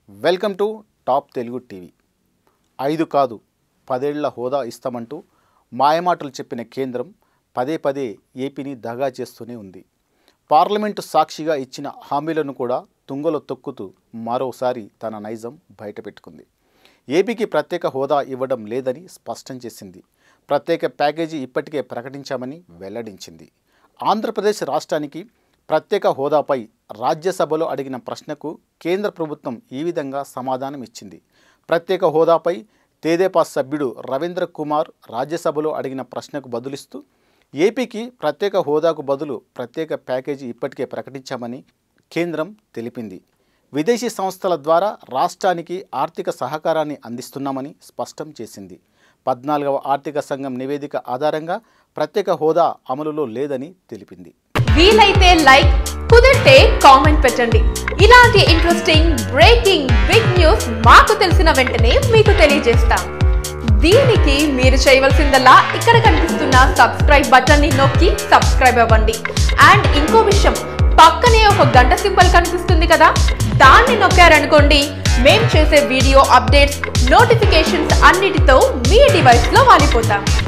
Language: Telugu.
Welcome to top Telugu TV. 5 కాదు 10 ఏళ్ల హోదా ఇస్తామంటూ మాయమాటలు చెప్పిన కేంద్రం పదే పదే ఏపీని దగా చేస్తూనే ఉంది. పార్లమెంటు సాక్షిగా ఇచ్చిన హామీలను కూడా తుంగలో తొక్కుతూ మరోసారి తన నైజం బయటపెట్టుకుంది. ఏపీకి ప్రత్యేక హోదా ఇవ్వడం లేదని స్పష్టం చేసింది. ప్రత్యేక ప్యాకేజీ ఇప్పటికే ప్రకటించామని వెల్లడించింది. ఆంధ్రప్రదేశ్ రాష్ట్రానికి ప్రత్యేక హోదాపై రాజ్యసభలో అడిగిన ప్రశ్నకు కేంద్ర ప్రభుత్వం ఈ విధంగా సమాధానం ఇచ్చింది. ప్రత్యేక హోదాపై తెదేపా సభ్యుడు రవీంద్ర కుమార్ రాజ్యసభలో అడిగిన ప్రశ్నకు బదులిస్తూ ఏపీకి ప్రత్యేక హోదాకు బదులు ప్రత్యేక ప్యాకేజీ ఇప్పటికే ప్రకటించామని కేంద్రం తెలిపింది. విదేశీ సంస్థల ద్వారా రాష్ట్రానికి ఆర్థిక సహకారాన్ని అందిస్తున్నామని స్పష్టం చేసింది. 14వ ఆర్థిక సంఘం నివేదిక ఆధారంగా ప్రత్యేక హోదా అమలులో లేదని తెలిపింది. వీలైతే లైక్, కుదిరితే కామెంట్ పెట్టండి. ఇలాంటి ఇంట్రెస్టింగ్ బ్రేకింగ్ బిగ్ న్యూస్ మాకు తెలిసిన వెంటనే మీకు తెలియజేస్తాం. దీనికి మీరు చేయవలసిందల్లా ఇక్కడ కనిపిస్తున్న సబ్స్క్రైబ్ బటన్ ని నొక్కి సబ్స్క్రైబ్ అవ్వండి. అండ్ ఇంకో విషయం, పక్కనే ఒక గంట సింబల్ కనిపిస్తుంది కదా, దాన్ని నొక్కారనుకోండి, మేం చేసే వీడియో అప్డేట్స్, నోటిఫికేషన్స్ అన్నిటితో మీ డివైస్ లో వాలిపోతాం.